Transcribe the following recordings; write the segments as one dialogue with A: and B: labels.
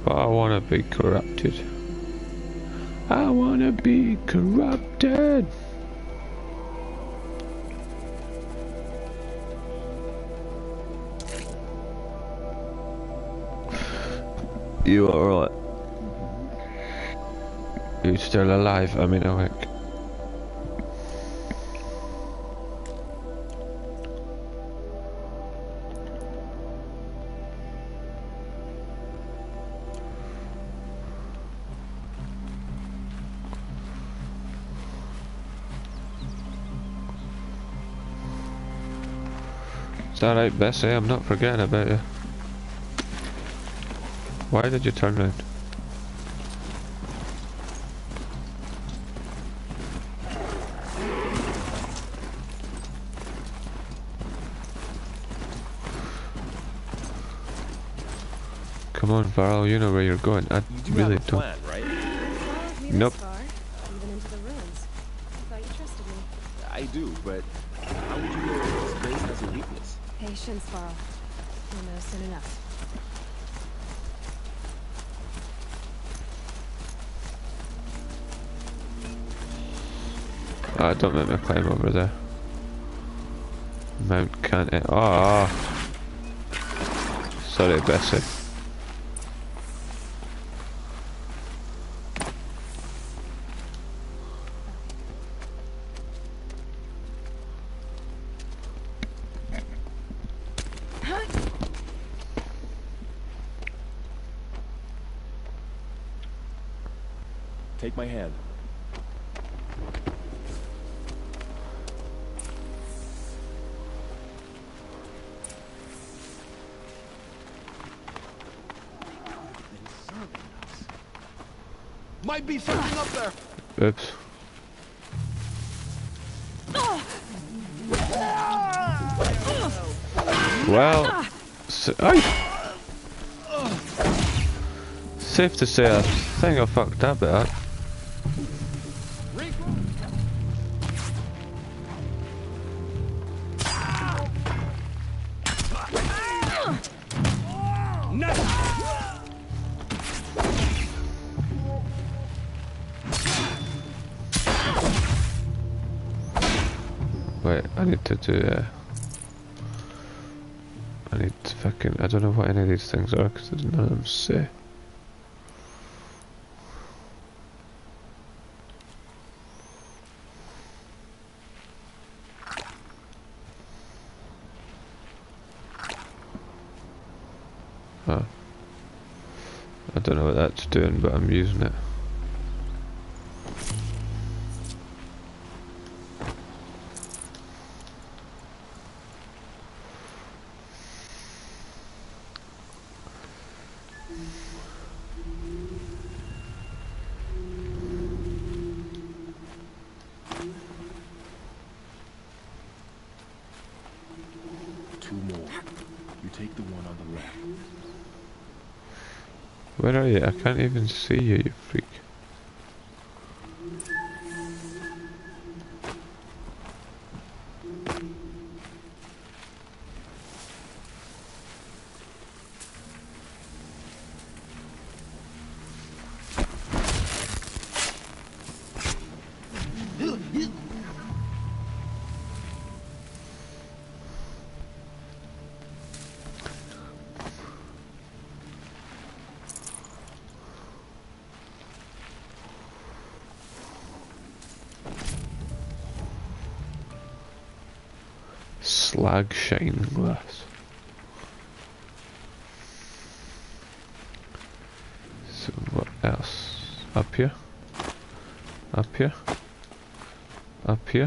A: But I wanna be corrupted. I wanna be corrupted. You alright? You still alive? I mean awake. It's alright, Bessie, I'm not forgetting about you. Why did you turn round? Come on, Varl, you know where you're going. I really don't.
B: Plan, right?
A: Nope.
C: Even into the ruins. I thought you trusted me.
B: I do, but how would you know this place has a weakness?
C: Patience, Varl. You'll know soon enough.
A: Oh, don't make me climb over there. Mount can't it? Oh. Sorry, Bessie.
B: Take my hand. Might be something up there.
A: Oops. Well, safe to say I think I fucked that bit up. Wait, I need to do I need to fucking, I don't know what any of these things are because none of them say. Oh. I don't know what that's doing, but I'm using it.
B: Two more. You take the one on the left.
A: Where are you? I can't even see you, you freak. Slag shining glass. So what else? Up here? Up here? Up here?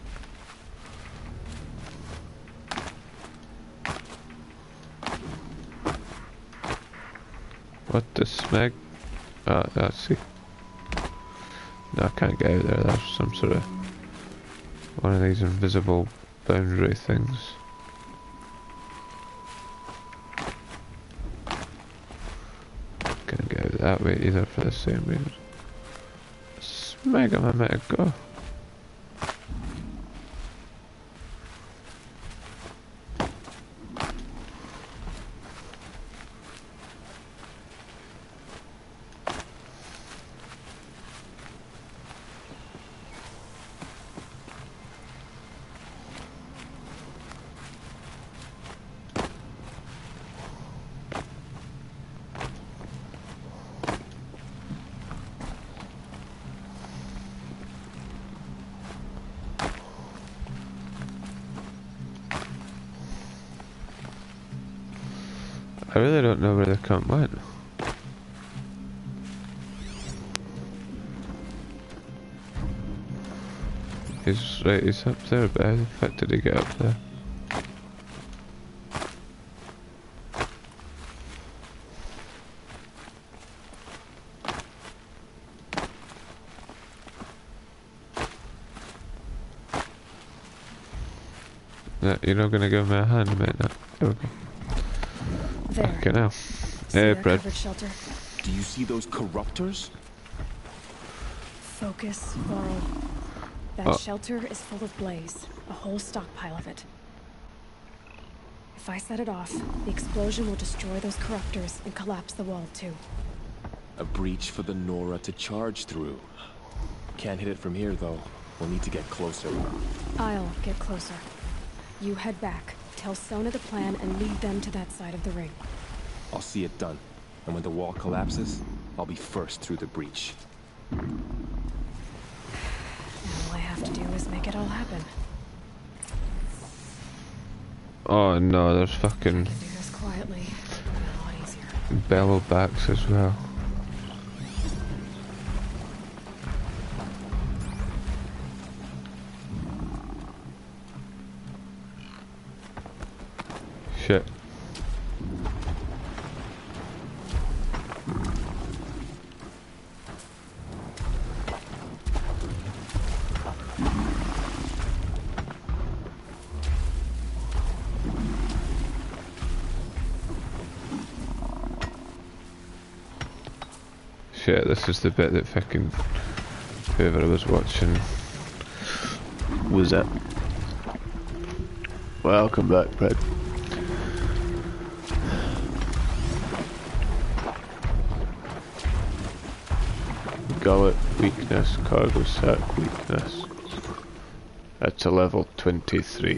A: What the smeg? I see. No, I can't get out there. There's some sort of one of these invisible boundary things. Can't get out that way either for the same reason. Smeg, am I meant to go? really don't know where the cunt went. He's up there, but how the fuck did he get up there? Yeah, you're not gonna give me a hand, mate. No. There we go.
C: There.
A: Okay, now.
C: See
A: Hey,
C: that
A: Brad.
C: covered shelter?
B: Do you see those corruptors?
C: Focus, Varl. That
A: Oh.
C: shelter is full of blaze. A whole stockpile of it. If I set it off, the explosion will destroy those corruptors and collapse the wall too.
B: A breach for the Nora to charge through. Can't hit it from here, though. We'll need to get closer.
C: I'll get closer. You head back, tell Sona the plan, and lead them to that side of the ring.
B: I'll see it done. And when the wall collapses, I'll be first through the breach.
C: And all I have to do is make it all happen.
A: Oh no, there's
C: I
A: fucking
C: can do this quietly. It'll be a lot easier.
A: bellow backs as well. Shit. Shit, this is the bit that fucking whoever was watching was at. Welcome back, Brad. Gullet weakness, cargo sack weakness. That's a level 23.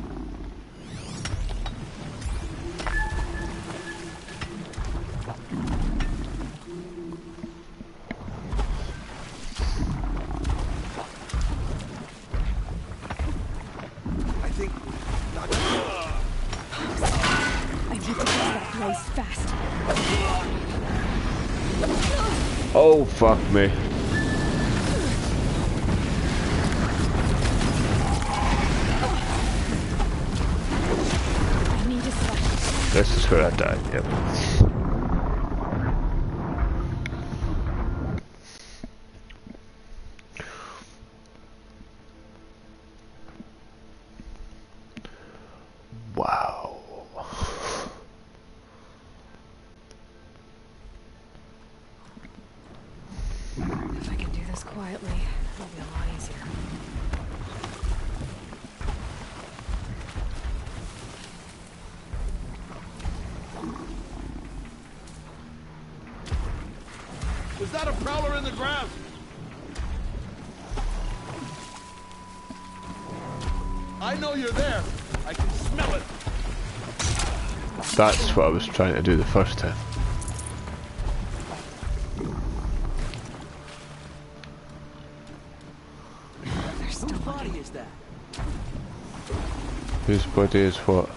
B: I think...
C: I need to get to that place fast.
A: Oh fuck me.
C: I need a sweat.
A: This is where I died, yep. Wow.
C: If I can do this quietly, it'll be a lot easier.
D: Was that a prowler in the ground? I know you're there. I can smell it.
A: That's what I was trying to do the first time.
C: They're still
B: Whose body
C: looking.
B: is that?
A: Whose body is what?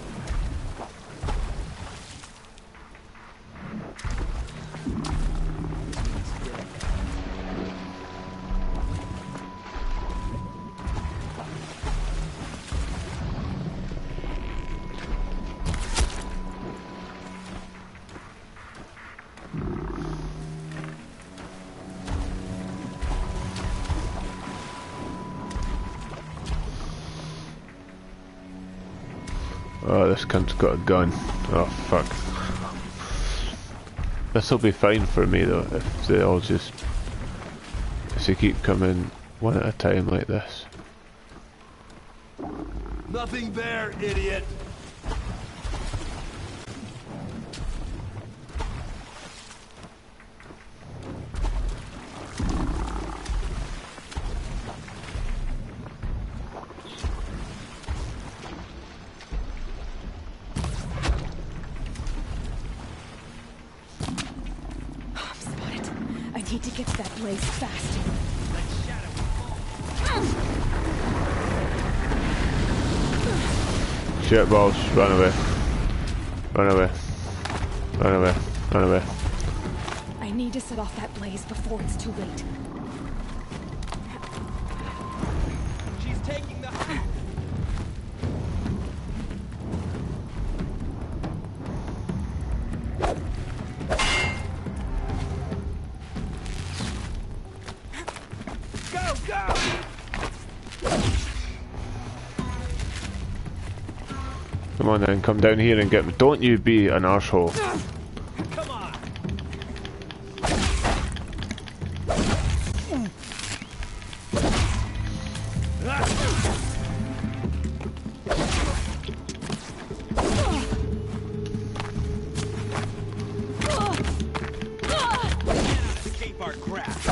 A: Oh, this cunt's got a gun. Oh, fuck. This'll be fine for me, though, if they all just... if they keep coming one at a time like this.
D: Nothing there, idiot.
C: I'm spotted. I need to get to that blaze fast.
A: Shit balls, run away. Run away. Run away. Run away.
C: I need to set off that blaze before it's too late.
D: She's taking the... Go, go!
A: Come on then, come down here and get me. Don't you be an arsehole.
D: Come on! Escape our grasp.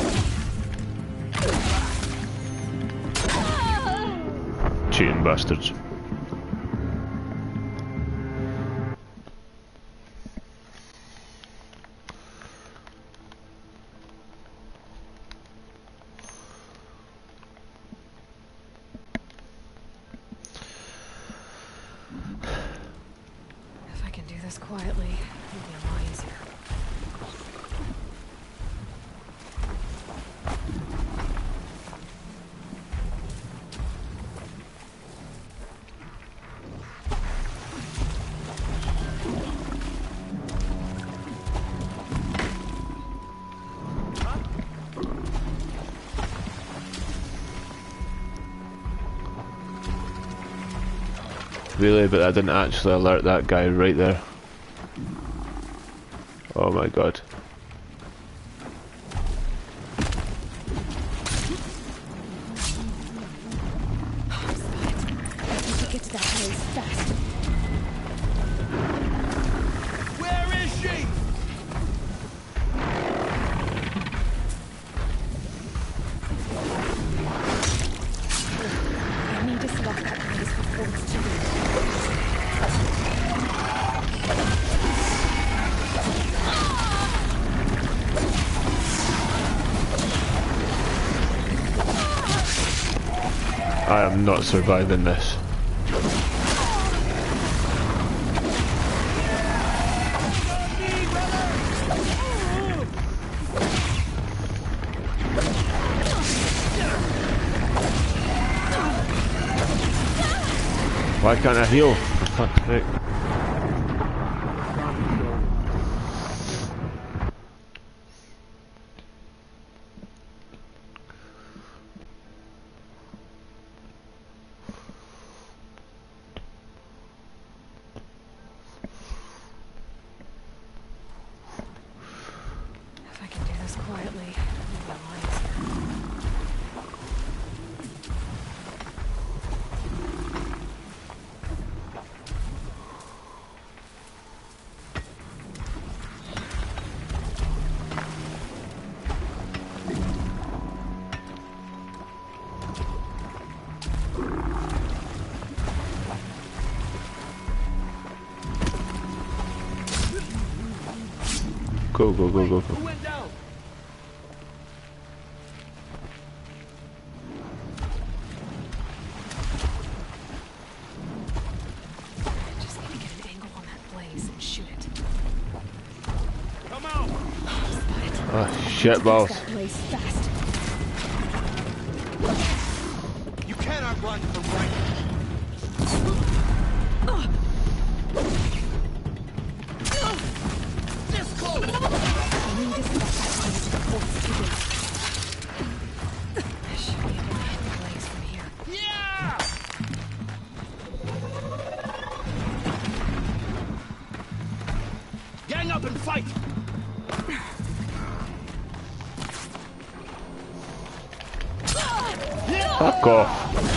A: Cheating bastards.
C: If I can do this quietly, it'll be a lot easier.
A: Really, but I didn't actually alert that guy right there. Oh my god.
C: Get to that blaze fast.
D: Where is she?
C: I need to set off that blaze before it's too late.
A: I am not surviving this. Why can't I heal? For fuck's sake.
C: If I can do this quietly, it'll be a lot easier.
A: Go, go, go, go,
D: Who
A: go.
D: went down?
C: I just need to get an angle on that blaze and shoot it.
D: Come out!
C: Spot it.
A: Oh, shit balls.
C: That blaze fast.
D: You cannot run from right. This close!
C: I need to set off that blaze before it's too late. I should be able to hit the blaze from here.
D: Yeah! Gang up and fight!
A: Fuck off.